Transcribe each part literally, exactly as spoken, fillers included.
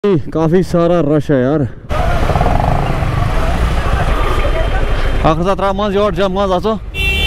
काफी सारा रश है यार। अखसा मज योर जब मज आसो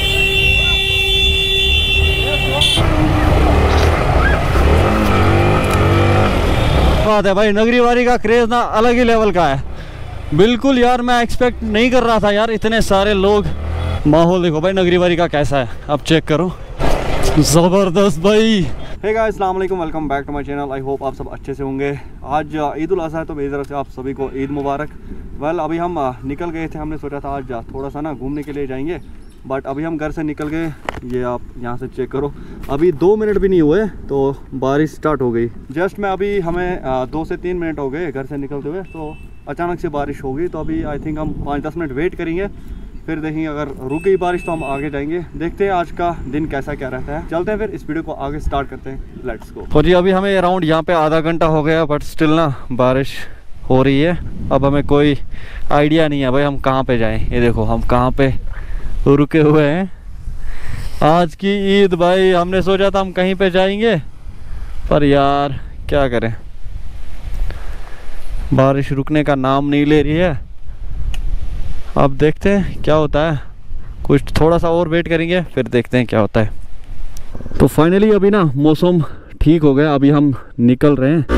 बात है भाई, नगरी वारी का क्रेज ना अलग ही लेवल का है। बिल्कुल यार, मैं एक्सपेक्ट नहीं कर रहा था यार इतने सारे लोग। माहौल देखो भाई नगरी वारी का कैसा है, अब चेक करो, जबरदस्त भाई। हे गाइस, अस्सलाम वालेकुम, welcome back to my channel. I hope आप सब अच्छे से होंगे। आज ईद उल अज़हा है तो मेरी तरफ से आप सभी को ईद मुबारक। वेल अभी हम निकल गए थे, हमने सोचा था आज थोड़ा सा ना घूमने के लिए जाएंगे, बट अभी हम घर से निकल गए। ये आप यहाँ से चेक करो, अभी दो मिनट भी नहीं हुए तो बारिश स्टार्ट हो गई। जस्ट मैं अभी हमें दो से तीन मिनट हो गए घर से निकलते हुए, तो अचानक से बारिश हो गई। तो अभी आई थिंक हम पाँच दस मिनट वेट करेंगे, फिर देखेंगे अगर रुक गई बारिश तो हम आगे जाएंगे। देखते हैं आज का दिन कैसा क्या रहता है। चलते हैं फिर इस वीडियो को आगे स्टार्ट करते हैं, लेट्स गो। तो जी अभी हमें अराउंड यहाँ पे आधा घंटा हो गया, बट स्टिल ना बारिश हो रही है। अब हमें कोई आइडिया नहीं है भाई हम कहाँ पे जाएं। ये देखो हम कहाँ पे रुके हुए हैं। आज की ईद भाई, हमने सोचा था हम कहीं पे जाएंगे, पर यार क्या करें, बारिश रुकने का नाम नहीं ले रही है। अब देखते हैं क्या होता है, कुछ थोड़ा सा और वेट करेंगे फिर देखते हैं क्या होता है। तो फाइनली अभी ना मौसम ठीक हो गया, अभी हम निकल रहे हैं।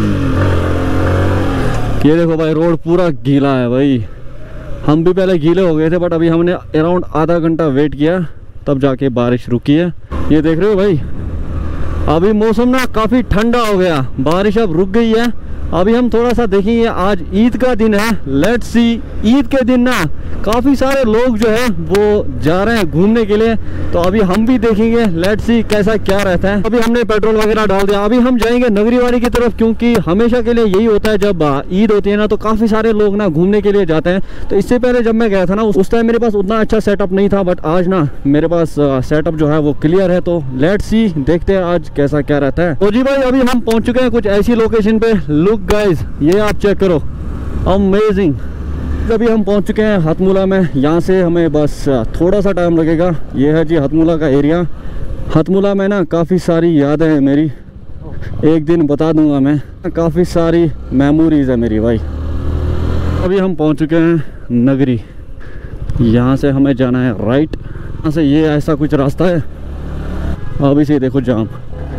ये देखो भाई रोड पूरा गीला है भाई। हम भी पहले गीले हो गए थे, बट अभी हमने अराउंड आधा घंटा वेट किया तब जाके बारिश रुकी है। ये देख रहे हो भाई, अभी मौसम ना काफ़ी ठंडा हो गया, बारिश अब रुक गई है। अभी हम थोड़ा सा देखेंगे, आज ईद का दिन है, लेट्स सी। ईद के दिन ना काफ़ी सारे लोग जो है वो जा रहे हैं घूमने के लिए, तो अभी हम भी देखेंगे, लेट्स सी कैसा क्या रहता है। अभी हमने पेट्रोल वगैरह डाल दिया, अभी हम जाएंगे नगरी वारी की तरफ, क्योंकि हमेशा के लिए यही होता है जब ईद होती है ना तो काफ़ी सारे लोग ना घूमने के लिए जाते हैं। तो इससे पहले जब मैं गया था ना उस टाइम मेरे पास उतना अच्छा सेटअप नहीं था, बट आज ना मेरे पास सेटअप जो है वो क्लियर है। तो लेट्स सी, देखते हैं आज कैसा क्या रहता है। तो जी भाई अभी हम पहुँच चुके हैं कुछ ऐसी लोकेशन पे। लुक गाइज, ये आप चेक करो, अमेजिंग। अभी हम पहुंच चुके हैं हथमुला में। यहाँ से हमें बस थोड़ा सा टाइम लगेगा। ये है जी हथमुला का एरिया। हथमुला में ना काफ़ी सारी यादें हैं मेरी, एक दिन बता दूंगा मैं। काफ़ी सारी मेमोरीज है मेरी भाई। अभी हम पहुंच चुके हैं नगरी। यहाँ से हमें जाना है राइट, यहाँ से ये ऐसा कुछ रास्ता है। अभी से देखो जाम।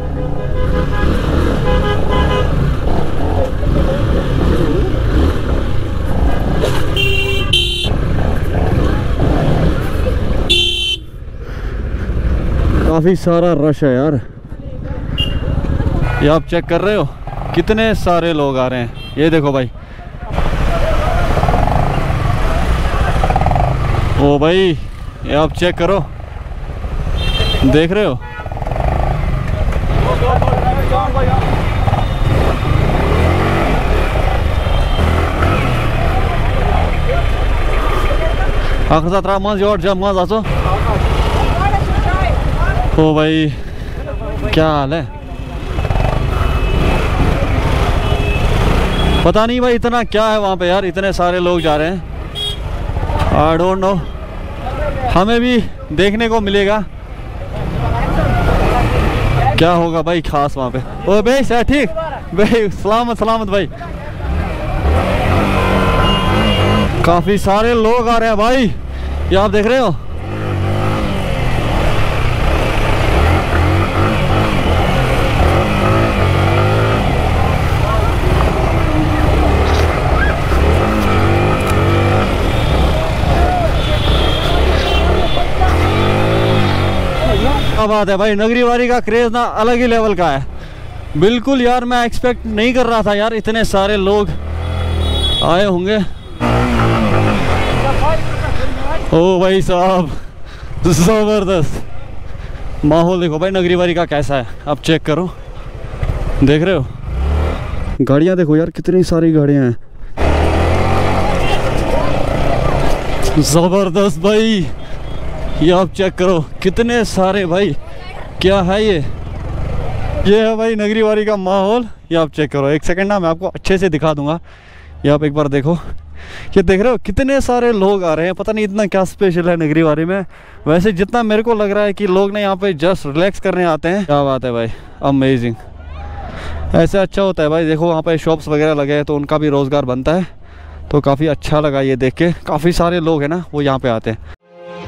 काफ़ी सारा रश है यार। ये आप चेक कर रहे हो कितने सारे लोग आ रहे हैं। ये देखो भाई, ओ भाई ये आप चेक करो, देख रहे हो। अखसा मज योर जब मज आसो। ओ भाई क्या हाल है, पता नहीं भाई इतना क्या है वहाँ पे यार, इतने सारे लोग जा रहे हैं। आई डोंट नो, हमें भी देखने को मिलेगा क्या होगा भाई खास वहाँ पे। ओ भाई सर ठीक भाई, सलामत सलामत भाई। काफ़ी सारे लोग आ रहे हैं भाई, ये आप देख रहे हो। क्या बात है भाई, नगरी वारी का क्रेज ना अलग ही लेवल का है। बिल्कुल यार, मैं एक्सपेक्ट नहीं कर रहा था यार इतने सारे लोग आए होंगे। ओ भाई साहब, जबरदस्त माहौल देखो भाई नगरी वारी का कैसा है, अब चेक करो, देख रहे हो। गाड़ियां देखो यार, कितनी सारी गाड़ियां हैं, जबरदस्त भाई। ये आप चेक करो कितने सारे भाई, क्या है ये ये है भाई नगरी वारी का माहौल। ये आप चेक करो, एक सेकंड ना मैं आपको अच्छे से दिखा दूंगा। ये आप एक बार देखो, ये देख रहे हो कितने सारे लोग आ रहे हैं। पता नहीं इतना क्या स्पेशल है नगरी वारी में। वैसे जितना मेरे को लग रहा है कि लोग ना यहाँ पे जस्ट रिलैक्स करने आते हैं। क्या बात है भाई, अमेजिंग। ऐसे अच्छा होता है भाई। देखो वहाँ पे शॉप्स वगैरह लगे हैं तो उनका भी रोज़गार बनता है, तो काफ़ी अच्छा लगा ये देख के। काफ़ी सारे लोग हैं ना वो यहाँ पे आते हैं।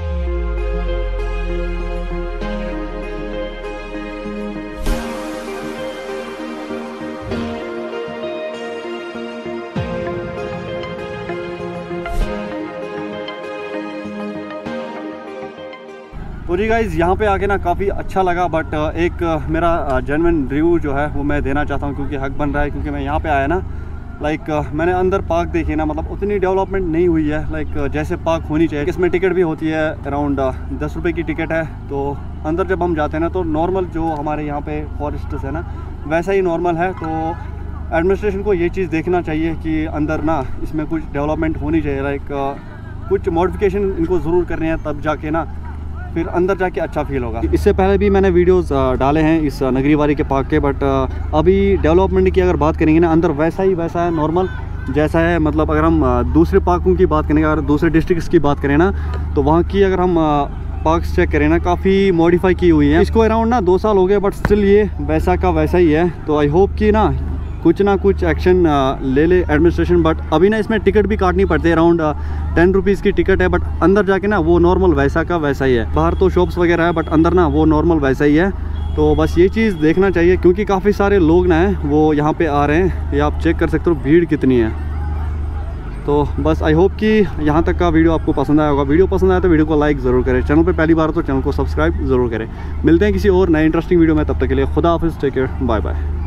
तो जी गाइज़ यहाँ पे आके ना काफ़ी अच्छा लगा, बट एक मेरा जेन्युइन रिव्यू जो है वो मैं देना चाहता हूँ, क्योंकि हक बन रहा है। क्योंकि मैं यहाँ पे आया ना, लाइक मैंने अंदर पार्क देखी ना, मतलब उतनी डेवलपमेंट नहीं हुई है लाइक जैसे पार्क होनी चाहिए। इसमें टिकट भी होती है, अराउंड दस रुपये की टिकट है। तो अंदर जब हम जाते हैं ना तो नॉर्मल जो हमारे यहाँ पे फॉरेस्ट्स है ना वैसा ही नॉर्मल है। तो एडमिनिस्ट्रेशन को ये चीज़ देखना चाहिए कि अंदर ना इसमें कुछ डेवलपमेंट होनी चाहिए, लाइक कुछ मॉडिफिकेशन इनको ज़रूर करने हैं, तब जाके ना फिर अंदर जाके अच्छा फील होगा। इससे पहले भी मैंने वीडियोस डाले हैं इस नगरीवारी के पार्क के, बट अभी डेवलपमेंट की अगर बात करेंगे ना, अंदर वैसा ही वैसा है नॉर्मल जैसा है। मतलब अगर हम दूसरे पार्कों की बात करेंगे, अगर दूसरे डिस्ट्रिक्ट्स की बात करें ना, तो वहाँ की अगर हम पार्क्स चेक करें ना, काफ़ी मॉडिफाई की हुई है। इसको अराउंड ना दो साल हो गए, बट स्टिल ये वैसा का वैसा ही है। तो आई होप कि ना कुछ ना कुछ एक्शन ले ले एडमिनिस्ट्रेशन। बट अभी ना इसमें टिकट भी काटनी पड़ती है, अराउंड टेन रुपीज़ की टिकट है, बट अंदर जाके ना वो नॉर्मल वैसा का वैसा ही है। बाहर तो शॉप्स वगैरह है, बट अंदर ना वो नॉर्मल वैसा ही है। तो बस ये चीज़ देखना चाहिए, क्योंकि काफ़ी सारे लोग ना हैं वो यहाँ पे आ रहे हैं। ये आप चेक कर सकते हो भीड़ कितनी है। तो बस आई होप कि यहाँ तक का वीडियो आपको पसंद आया होगा। वीडियो पसंद आया तो वीडियो को लाइक ज़रूर करें। चैनल पे पहली बार तो चैनल को सब्सक्राइब ज़रूर करें। मिलते हैं किसी और नए इंटरेस्टिंग वीडियो में, तब तक के लिए खुदा हाफिज़, टेक केयर, बाय बाय।